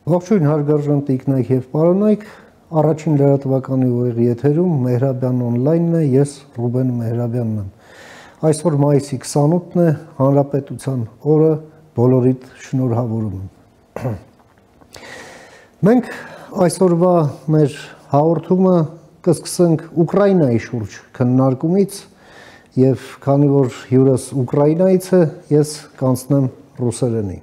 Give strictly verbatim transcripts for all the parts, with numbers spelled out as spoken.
Ողջույն հարգարժան տիկնայք եւ պարոնայք, առաջին լրատվականի ուղիղ եթերում Մեհրաբյան on-line-ն է, ես Ռուբեն Մեհրաբյանն եմ։ Այսօր մայիսի քսանութն է, Հանրապետության օրը, բոլորիդ շնորհավորում եմ։ Մենք այսօրվա մեր հաղորդումը կսկսենք Ուկրաինայի շուրջ քննարկումից եւ քանի որ հյուրս Ուկրաինայից է, ես կանցնեմ ռուսերենի։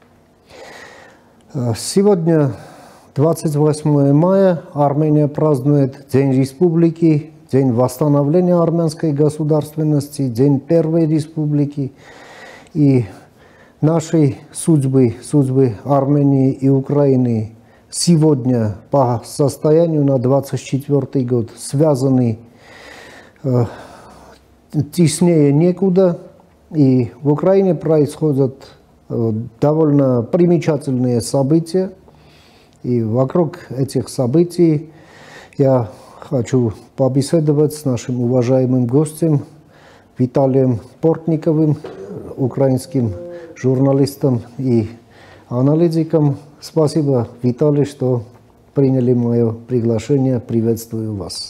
Сегодня, двадцать восьмое мая, Армения празднует День Республики, День восстановления армянской государственности, День Первой Республики. И наши судьбы, судьбы Армении и Украины сегодня по состоянию на двадцать четвёртый год связаны э, теснее некуда. И в Украине происходят довольно примечательные события, и вокруг этих событий я хочу побеседовать с нашим уважаемым гостем Виталием Портниковым, украинским журналистом и аналитиком. Спасибо, Виталий, что приняли мое приглашение. Приветствую вас.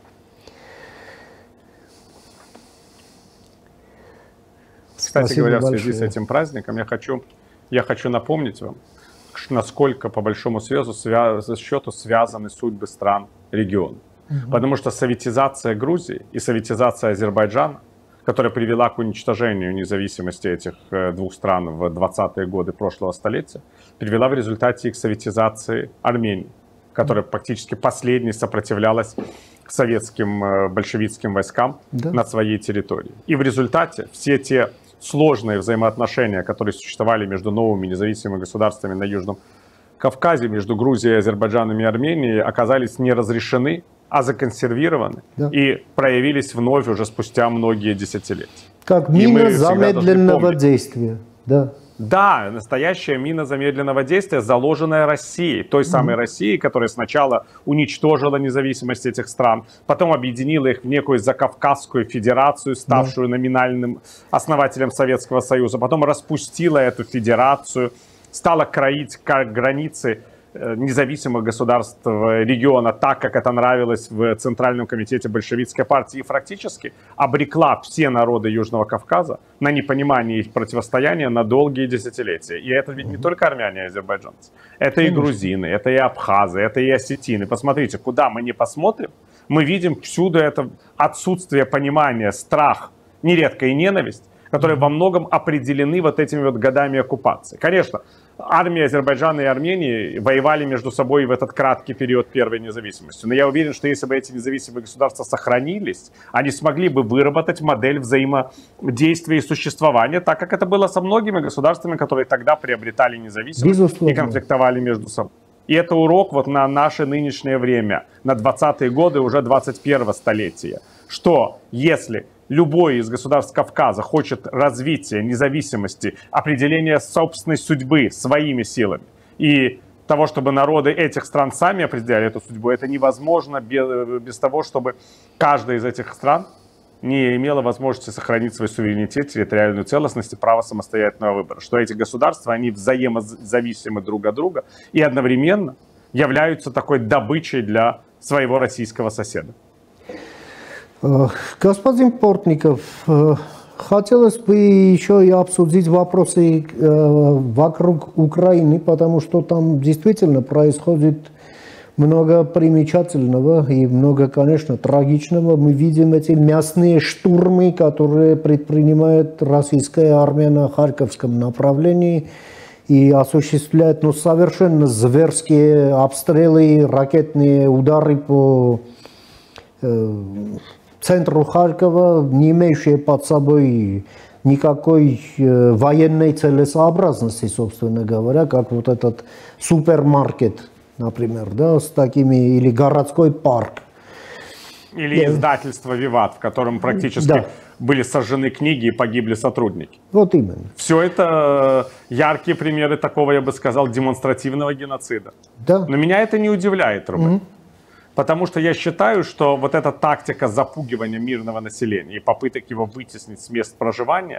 Кстати Спасибо говоря, в большое. связи с этим праздником я хочу, я хочу напомнить вам, насколько по большому связу, свя, счету связаны судьбы стран региона. Угу. Потому что советизация Грузии и советизация Азербайджана, которая привела к уничтожению независимости этих двух стран в двадцатые годы прошлого столетия, привела в результате их советизации Армении, которая практически последней сопротивлялась советским большевистским войскам, да, на своей территории. И в результате все те сложные взаимоотношения, которые существовали между новыми независимыми государствами на Южном Кавказе, между Грузией, Азербайджаном и Арменией, оказались не разрешены, а законсервированы, да, и проявились вновь уже спустя многие десятилетия. Как мина замедленного действия. Да. Да, настоящая мина замедленного действия, заложенная Россией, той самой mm-hmm. Россией, которая сначала уничтожила независимость этих стран, потом объединила их в некую закавказскую федерацию, ставшую yeah. номинальным основателем Советского Союза, потом распустила эту федерацию, стала кроить границы независимых государств региона так, как это нравилось в Центральном комитете большевистской партии, и практически обрекла все народы Южного Кавказа на непонимание их противостояния на долгие десятилетия. И это ведь не только армяне и азербайджанцы. Это и грузины, это и абхазы, это и осетины. Посмотрите, куда мы не посмотрим, мы видим всюду это отсутствие понимания, страх, нередко и ненависть, которые во многом определены вот этими вот годами оккупации. Конечно, армия Азербайджана и Армении воевали между собой в этот краткий период первой независимости. Но я уверен, что если бы эти независимые государства сохранились, они смогли бы выработать модель взаимодействия и существования, так как это было со многими государствами, которые тогда приобретали независимость, безусловно, и конфликтовали между собой. И это урок вот на наше нынешнее время, на двадцатые годы уже двадцать первого столетия, что если любой из государств Кавказа хочет развития, независимости, определения собственной судьбы своими силами и того, чтобы народы этих стран сами определяли эту судьбу, это невозможно без, без того, чтобы каждая из этих стран не имела возможности сохранить свой суверенитет, территориальную целостность и право самостоятельного выбора. Что эти государства, они взаимозависимы друг от друга и одновременно являются такой добычей для своего российского соседа. Господин Портников, хотелось бы еще и обсудить вопросы вокруг Украины, потому что там действительно происходит много примечательного и много, конечно, трагичного. Мы видим эти мясные штурмы, которые предпринимает российская армия на Харьковском направлении и осуществляет, ну, совершенно зверские обстрелы, ракетные удары по центру Харькова, не имеющие под собой никакой военной целесообразности, собственно говоря, как вот этот супермаркет, например, да, с такими, или городской парк. Или издательство «Виват», в котором практически да. были сожжены книги и погибли сотрудники. Вот именно. Все это яркие примеры такого, я бы сказал, демонстративного геноцида. Да. Но меня это не удивляет, Рубен. Mm-hmm. Потому что я считаю, что вот эта тактика запугивания мирного населения и попыток его вытеснить с мест проживания,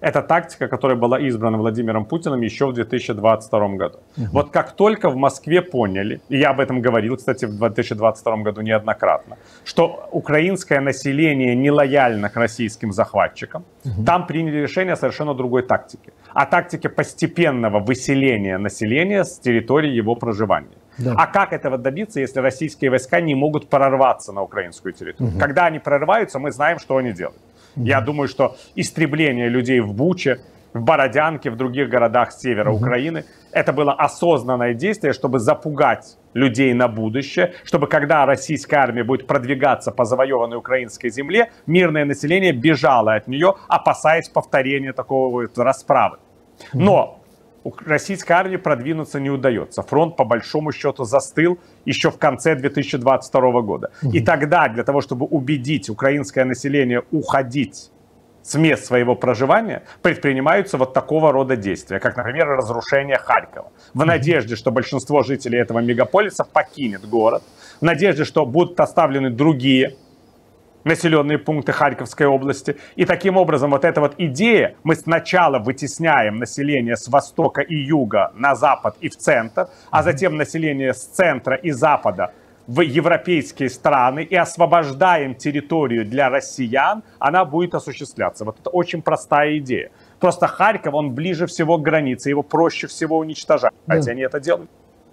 Это тактика, которая была избрана Владимиром Путиным еще в две тысячи двадцать втором году. Угу. Вот как только в Москве поняли, и я об этом говорил, кстати, в две тысячи двадцать втором году неоднократно, что украинское население не лояльно к российским захватчикам, угу. там приняли решение о совершенно другой тактике. О тактике постепенного выселения населения с территории его проживания. Да. А как этого добиться, если российские войска не могут прорваться на украинскую территорию? Угу. Когда они прорываются, мы знаем, что они делают. Угу. Я думаю, что истребление людей в Буче, в Бородянке, в других городах севера угу. Украины, это было осознанное действие, чтобы запугать людей на будущее, чтобы когда российская армия будет продвигаться по завоеванной украинской земле, мирное население бежало от нее, опасаясь повторения такого вот расправы. Но российской армии продвинуться не удается. Фронт, по большому счету, застыл еще в конце две тысячи двадцать второго года. И тогда, для того, чтобы убедить украинское население уходить с мест своего проживания, предпринимаются вот такого рода действия, как, например, разрушение Харькова. В надежде, что большинство жителей этого мегаполиса покинет город, в надежде, что будут оставлены другие населенные пункты Харьковской области. И таким образом вот эта вот идея, мы сначала вытесняем население с востока и юга на запад и в центр, а затем население с центра и запада в европейские страны и освобождаем территорию для россиян, она будет осуществляться. Вот это очень простая идея. Просто Харьков, он ближе всего к границе, его проще всего уничтожать, да. Хотя они это делают.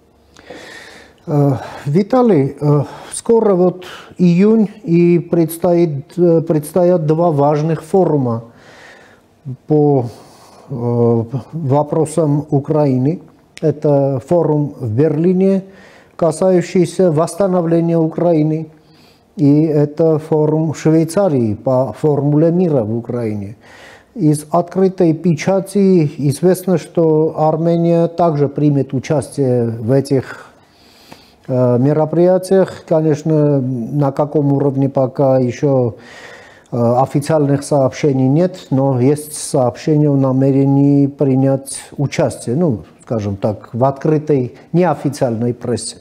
Виталий, скоро вот июнь, и предстоит, предстоят два важных форума по вопросам Украины. Это форум в Берлине, касающийся восстановления Украины, и это форум в Швейцарии по формуле мира в Украине. Из открытой печати известно, что Армения также примет участие в этих мероприятиях. Конечно, на каком уровне пока еще официальных сообщений нет, но есть сообщение о намерении принять участие, ну, скажем так, в открытой неофициальной прессе.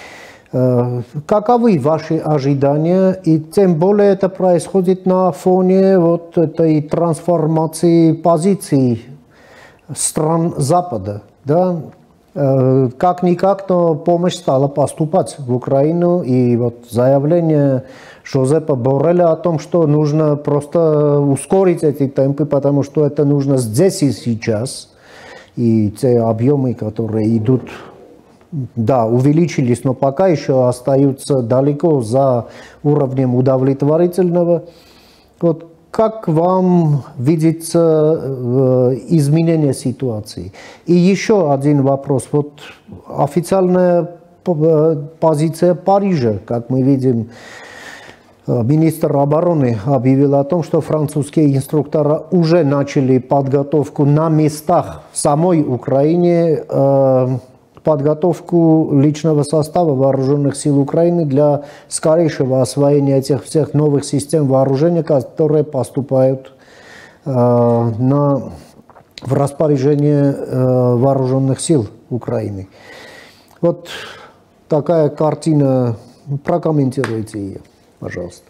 Каковы ваши ожидания? И тем более это происходит на фоне вот этой трансформации позиций стран Запада, да? Как-никак, но помощь стала поступать в Украину, и вот заявление Жозепа Борреля о том, что нужно просто ускорить эти темпы, потому что это нужно здесь и сейчас, и те объемы, которые идут, да, увеличились, но пока еще остаются далеко за уровнем удовлетворительного. Вот как вам видится э, изменение ситуации? И еще один вопрос. Вот официальная позиция Парижа, как мы видим, министр обороны объявил о том, что французские инструкторы уже начали подготовку на местах в самой Украине, э, подготовку личного состава вооруженных сил Украины для скорейшего освоения этих всех новых систем вооружения, которые поступают э, на, в распоряжение э, вооруженных сил Украины. Вот такая картина. Прокомментируйте ее, пожалуйста.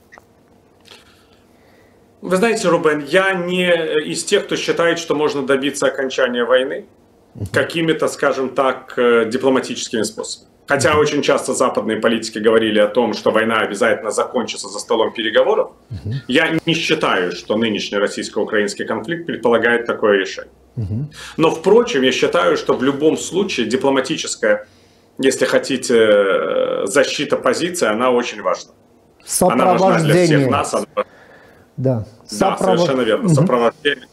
Вы знаете, Рубен, я не из тех, кто считает, что можно добиться окончания войны какими-то, скажем так, дипломатическими способами. Хотя очень часто западные политики говорили о том, что война обязательно закончится за столом переговоров, я не считаю, что нынешний российско-украинский конфликт предполагает такое решение. Но, впрочем, я считаю, что в любом случае дипломатическая, если хотите, защита позиции, она очень важна. Она важна для всех нас. Она... Да. да, совершенно верно. Сопровождение.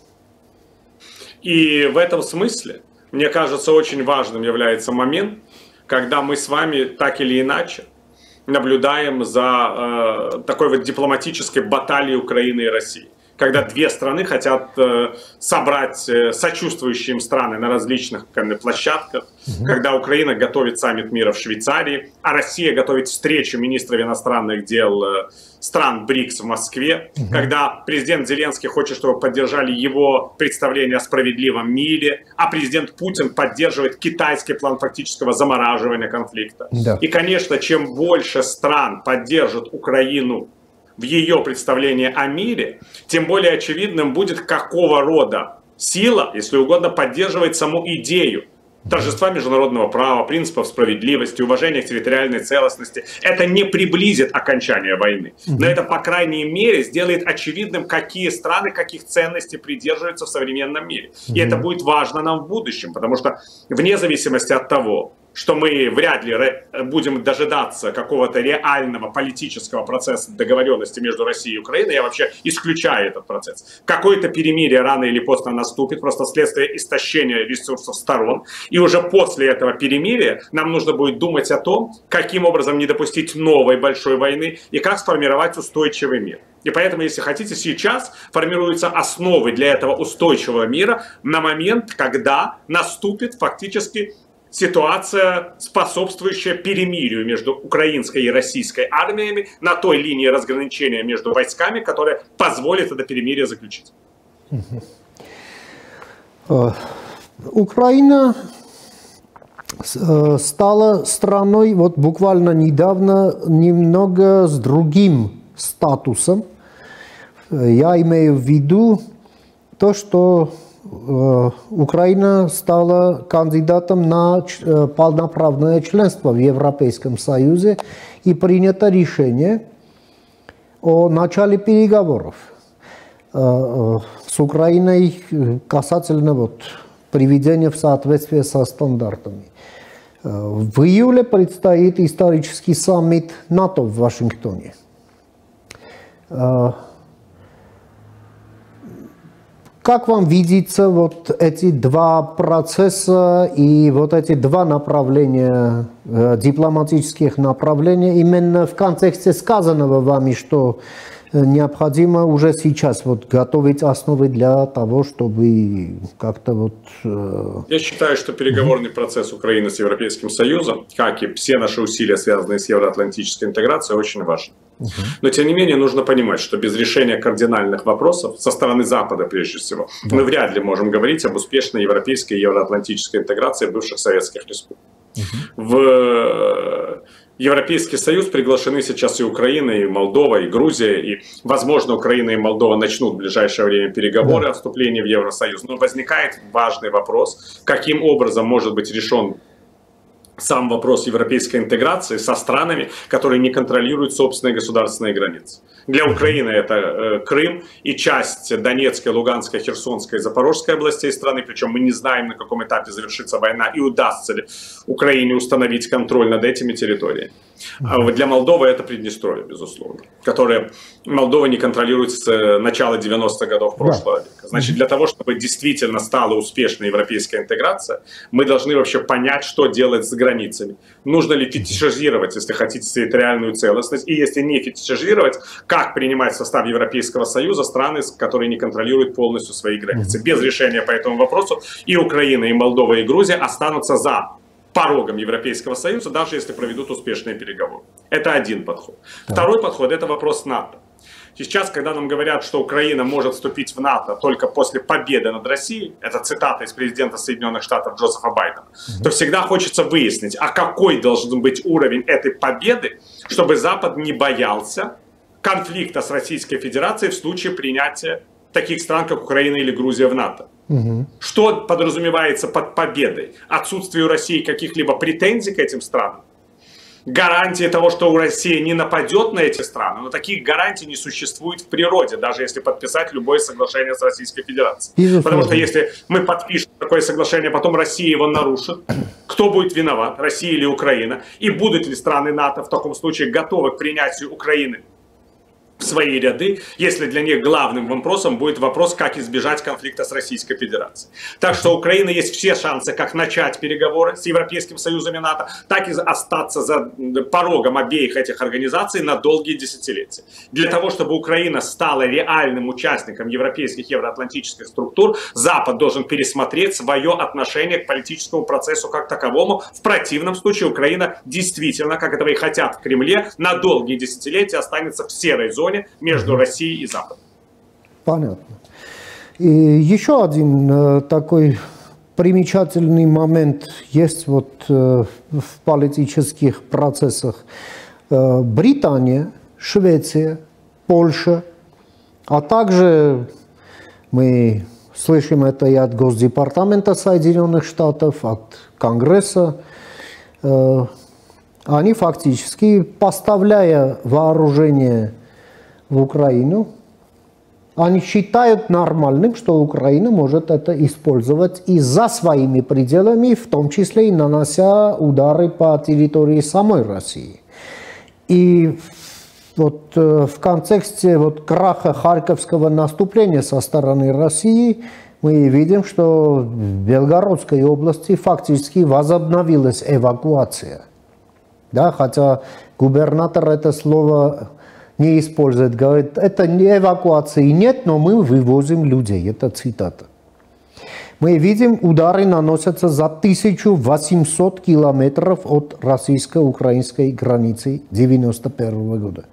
И в этом смысле, мне кажется, очень важным является момент, когда мы с вами так или иначе наблюдаем за э, такой вот дипломатической баталией Украины и России. Когда две страны хотят э, собрать э, сочувствующие им страны на различных э, площадках, mm-hmm. когда Украина готовит саммит мира в Швейцарии, а Россия готовит встречу министров иностранных дел э, стран БРИКС в Москве, mm-hmm. когда президент Зеленский хочет, чтобы поддержали его представление о справедливом мире, а президент Путин поддерживает китайский план фактического замораживания конфликта. Mm-hmm. И, конечно, чем больше стран поддержат Украину в ее представлении о мире, тем более очевидным будет, какого рода сила, если угодно, поддерживает саму идею торжества международного права, принципов справедливости, уважения к территориальной целостности. Это не приблизит окончание войны, но это, по крайней мере, сделает очевидным, какие страны, каких ценностей придерживаются в современном мире. И это будет важно нам в будущем, потому что вне зависимости от того, что мы вряд ли будем дожидаться какого-то реального политического процесса договоренности между Россией и Украиной, я вообще исключаю этот процесс. Какое-то перемирие рано или поздно наступит, просто вследствие истощения ресурсов сторон. И уже после этого перемирия нам нужно будет думать о том, каким образом не допустить новой большой войны и как сформировать устойчивый мир. И поэтому, если хотите, сейчас формируются основы для этого устойчивого мира на момент, когда наступит фактически ситуация, способствующая перемирию между украинской и российской армиями на той линии разграничения между войсками, которая позволит это перемирие заключить. Украина стала страной вот буквально недавно немного с другим статусом. Я имею в виду то, что Украина стала кандидатом на полноправное членство в Европейском Союзе и принято решение о начале переговоров с Украиной касательно вот приведения в соответствие со стандартами. В июле предстоит исторический саммит НАТО в Вашингтоне. Как вам видится вот эти два процесса и вот эти два направления, э, дипломатических направления, именно в контексте сказанного вами, что необходимо уже сейчас вот готовить основы для того, чтобы как-то вот... Э... Я считаю, что переговорный процесс Украины с Европейским Союзом, как и все наши усилия, связанные с евроатлантической интеграцией, очень важны. Но, тем не менее, нужно понимать, что без решения кардинальных вопросов, со стороны Запада прежде всего, да. мы вряд ли можем говорить об успешной европейской и евроатлантической интеграции бывших советских республик. Угу. В Европейский Союз приглашены сейчас и Украина, и Молдова, и Грузия, и, возможно, Украина и Молдова начнут в ближайшее время переговоры да. о вступлении в Евросоюз. Но возникает важный вопрос, каким образом может быть решен сам вопрос европейской интеграции со странами, которые не контролируют собственные государственные границы. Для Украины это э, Крым и часть Донецкой, Луганской, Херсонской и Запорожской областей страны, причем мы не знаем, на каком этапе завершится война и удастся ли Украине установить контроль над этими территориями. А для Молдовы это Приднестровье, безусловно, которое Молдова не контролирует с начала девяностых годов прошлого века. Значит, для того, чтобы действительно стала успешной европейская интеграция, мы должны вообще понять, что делать с границами. Нужно ли фетишизировать, если хотите, территориальную целостность, и если не фетишизировать, как принимать в состав Европейского Союза страны, которые не контролируют полностью свои границы. Без решения по этому вопросу и Украина, и Молдова, и Грузия останутся за порогом Европейского Союза, даже если проведут успешные переговоры. Это один подход. Да. Второй подход – это вопрос НАТО. Сейчас, когда нам говорят, что Украина может вступить в НАТО только после победы над Россией, это цитата из президента Соединенных Штатов Джозефа Байдена, mm-hmm. то всегда хочется выяснить, а какой должен быть уровень этой победы, чтобы Запад не боялся конфликта с Российской Федерацией в случае принятия таких стран, как Украина или Грузия, в НАТО. Угу. Что подразумевается под победой? Отсутствие у России каких-либо претензий к этим странам? Гарантии того, что у России не нападет на эти страны, но таких гарантий не существует в природе, даже если подписать любое соглашение с Российской Федерацией. Безусловно. Потому что если мы подпишем такое соглашение, потом Россия его нарушит, кто будет виноват, Россия или Украина? И будут ли страны НАТО в таком случае готовы к принятию Украины в свои ряды, если для них главным вопросом будет вопрос, как избежать конфликта с Российской Федерацией. Так что у Украины есть все шансы как начать переговоры с Европейским Союзом и НАТО, так и остаться за порогом обеих этих организаций на долгие десятилетия. Для того, чтобы Украина стала реальным участником европейских евроатлантических структур, Запад должен пересмотреть свое отношение к политическому процессу как таковому. В противном случае Украина действительно, как этого и хотят в Кремле, на долгие десятилетия останется в серой зоне между Россией и Западом. Понятно. И еще один э, такой примечательный момент есть вот э, в политических процессах. Э, Британия, Швеция Польша, а также мы слышим это и от Госдепартамента Соединенных Штатов, от Конгресса. Они фактически, поставляя вооружение в Украину, они считают нормальным, что Украина может это использовать и за своими пределами, в том числе и нанося удары по территории самой России. И вот в контексте вот краха Харьковского наступления со стороны России мы видим, что в Белгородской области фактически возобновилась эвакуация. Да, хотя губернатор это слово не использует, говорит, это не эвакуации нет, но мы вывозим людей. Это цитата. Мы видим, удары наносятся за тысячу восемьсот километров от российско-украинской границы девяносто первого года.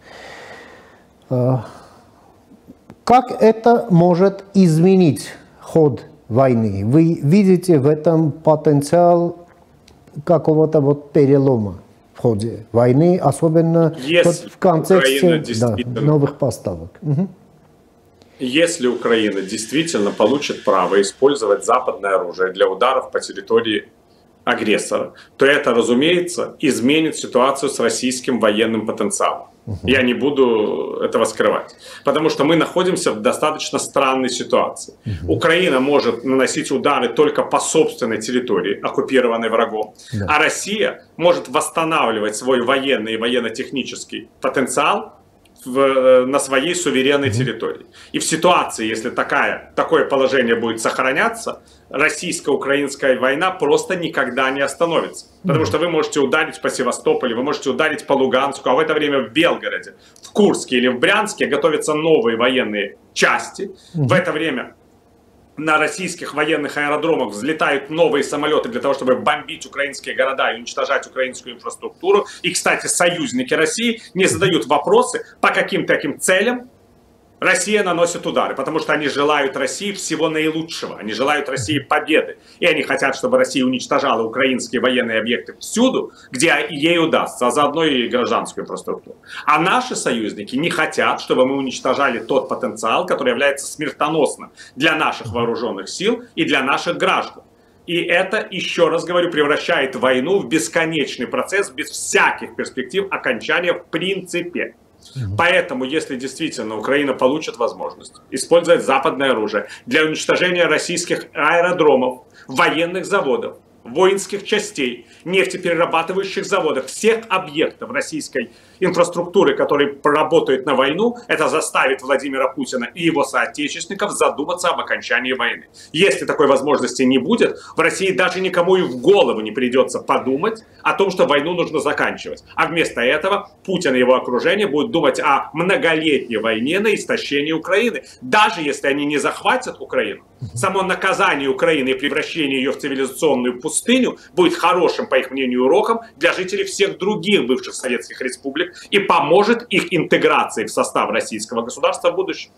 Как это может изменить ход войны? Вы видите в этом потенциал какого-то вот перелома в ходе войны, особенно вот в контексте да, новых поставок. Угу. Если Украина действительно получит право использовать западное оружие для ударов по территории агрессора, то это, разумеется, изменит ситуацию с российским военным потенциалом. Угу. Я не буду этого скрывать. Потому что мы находимся в достаточно странной ситуации. Угу. Украина может наносить удары только по собственной территории, оккупированной врагом. Да. А Россия может восстанавливать свой военный и военно-технический потенциал в, на своей суверенной территории. И в ситуации, если такая, такое положение будет сохраняться, российско-украинская война просто никогда не остановится. Потому что вы можете ударить по Севастополю, вы можете ударить по Луганску, а в это время в Белгороде, в Курске или в Брянске готовятся новые военные части. В это время на российских военных аэродромах взлетают новые самолеты для того, чтобы бомбить украинские города и уничтожать украинскую инфраструктуру. И, кстати, союзники России не задают вопросы, по каким таким целям Россия наносит удары, потому что они желают России всего наилучшего, они желают России победы. И они хотят, чтобы Россия уничтожала украинские военные объекты всюду, где ей удастся, а заодно и гражданскую инфраструктуру. А наши союзники не хотят, чтобы мы уничтожали тот потенциал, который является смертоносным для наших вооруженных сил и для наших граждан. И это, еще раз говорю, превращает войну в бесконечный процесс без всяких перспектив окончания в принципе. Поэтому, если действительно Украина получит возможность использовать западное оружие для уничтожения российских аэродромов, военных заводов, воинских частей, нефтеперерабатывающих заводов, всех объектов российской инфраструктуры, которые работают на войну, это заставит Владимира Путина и его соотечественников задуматься об окончании войны. Если такой возможности не будет, в России даже никому и в голову не придется подумать о том, что войну нужно заканчивать. А вместо этого Путин и его окружение будут думать о многолетней войне на истощение Украины. Даже если они не захватят Украину, само наказание Украины и превращение ее в цивилизационную пустыню будет хорошим, по их мнению, уроком для жителей всех других бывших советских республик и поможет их интеграции в состав российского государства в будущем.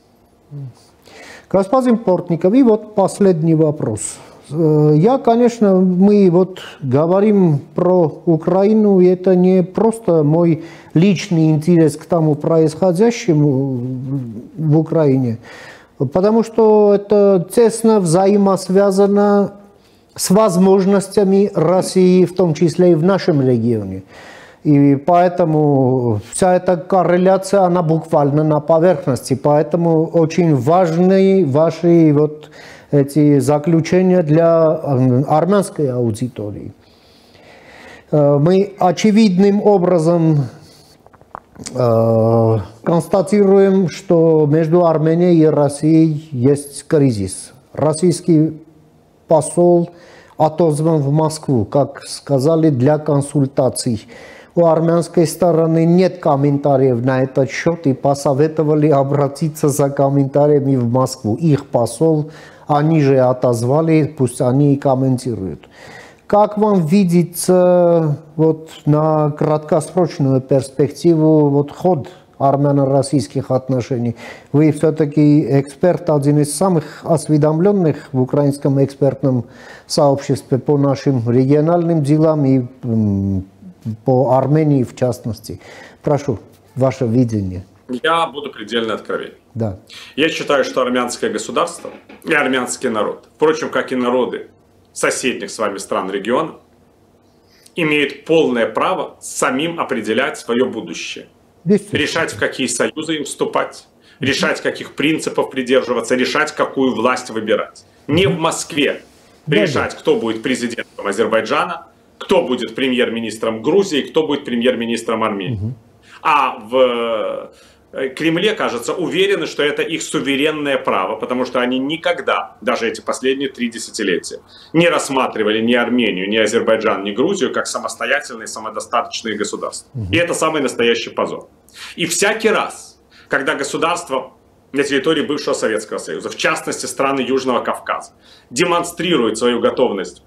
Господин Портников, и вот последний вопрос. Я, конечно, мы вот говорим про Украину, и это не просто мой личный интерес к тому происходящему в Украине, потому что это тесно взаимосвязано с возможностями России, в том числе и в нашем регионе. И поэтому вся эта корреляция, она буквально на поверхности. Поэтому очень важны ваши вот эти заключения для армянской аудитории. Мы очевидным образом констатируем, что между Арменией и Россией есть кризис. Российский посол отозван в Москву, как сказали, для консультаций. У армянской стороны нет комментариев на этот счет и посоветовали обратиться за комментариями в Москву. Их посол, они же отозвали, пусть они и комментируют. Как вам видится вот, на краткосрочную перспективу вот, ход армяно-российских отношений? Вы все-таки эксперт, один из самых осведомленных в украинском экспертном сообществе по нашим региональным делам и по Армении в частности. Прошу, ваше видение. Я буду предельно откровенен. Да. Я считаю, что армянское государство и армянский народ, впрочем, как и народы соседних с вами стран региона, имеют полное право самим определять свое будущее. Решать, в какие союзы им вступать, решать, каких принципов придерживаться, решать, какую власть выбирать. Не в Москве решать, кто будет президентом Азербайджана, кто будет премьер-министром Грузии, кто будет премьер-министром Армении. А в Кремле, кажется, уверены, что это их суверенное право, потому что они никогда, даже эти последние три десятилетия, не рассматривали ни Армению, ни Азербайджан, ни Грузию как самостоятельные, самодостаточные государства. И это самый настоящий позор. И всякий раз, когда государство на территории бывшего Советского Союза, в частности страны Южного Кавказа, демонстрирует свою готовность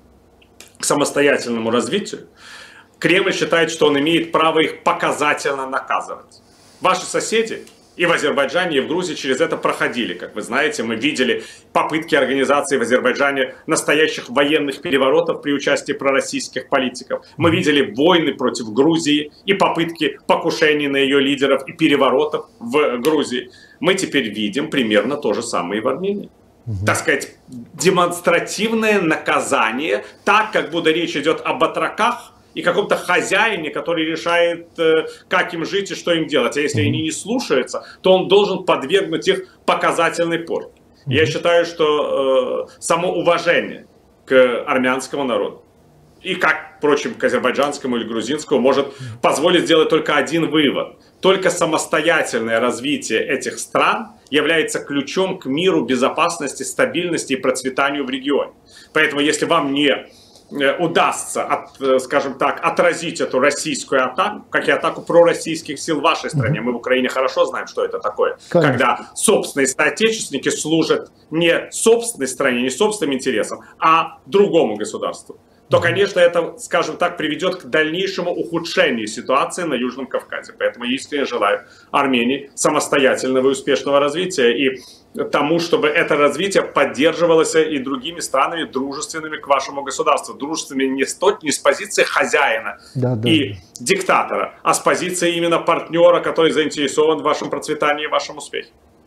к самостоятельному развитию, Кремль считает, что он имеет право их показательно наказывать. Ваши соседи и в Азербайджане, и в Грузии через это проходили. Как вы знаете, мы видели попытки организации в Азербайджане настоящих военных переворотов при участии пророссийских политиков. Мы видели войны против Грузии и попытки покушений на ее лидеров и переворотов в Грузии. Мы теперь видим примерно то же самое и в Армении. Угу. Так сказать, демонстративное наказание, так как будто речь идет об отроках и каком-то хозяине, который решает, как им жить и что им делать. А если mm-hmm. они не слушаются, то он должен подвергнуть их показательной порке. Mm-hmm. Я считаю, что э, само уважение к армянскому народу и, как, впрочем, к азербайджанскому или грузинскому, может позволить сделать только один вывод. Только самостоятельное развитие этих стран является ключом к миру, безопасности, стабильности и процветанию в регионе. Поэтому, если вам не удастся, от, скажем так, отразить эту российскую атаку, как и атаку пророссийских сил в вашей стране. Мы в Украине хорошо знаем, что это такое. Конечно. Когда собственные соотечественники служат не собственной стране, не собственным интересам, а другому государству. То, конечно, это, скажем так, приведет к дальнейшему ухудшению ситуации на Южном Кавказе. Поэтому я искренне желаю Армении самостоятельного и успешного развития и тому, чтобы это развитие поддерживалось и другими странами, дружественными к вашему государству. Дружественными не с, не с позиции хозяина да, да. и диктатора, а с позиции именно партнера, который заинтересован в вашем процветании и вашем успехе.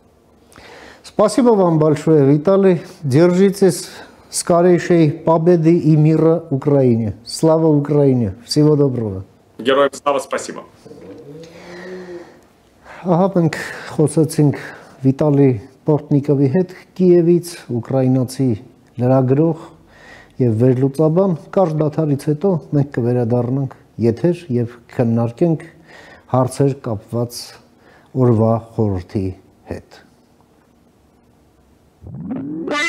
Спасибо вам большое, Виталий. Держитесь. Скорейшей победы и мира Украине. Слава Украине. Всего доброго. Героям слава, спасибо. Ահա մենք խոսեցինք Վիտալի Պորտնիկովի հետ Կիևից, ուկրաինացի լրագրող եւ վերլուծաբան։ Կարճ դադարից հետո մենք կվերադառնանք եթեր եւ քննարկենք հարցեր կապված օրվա խորհրդի հետ։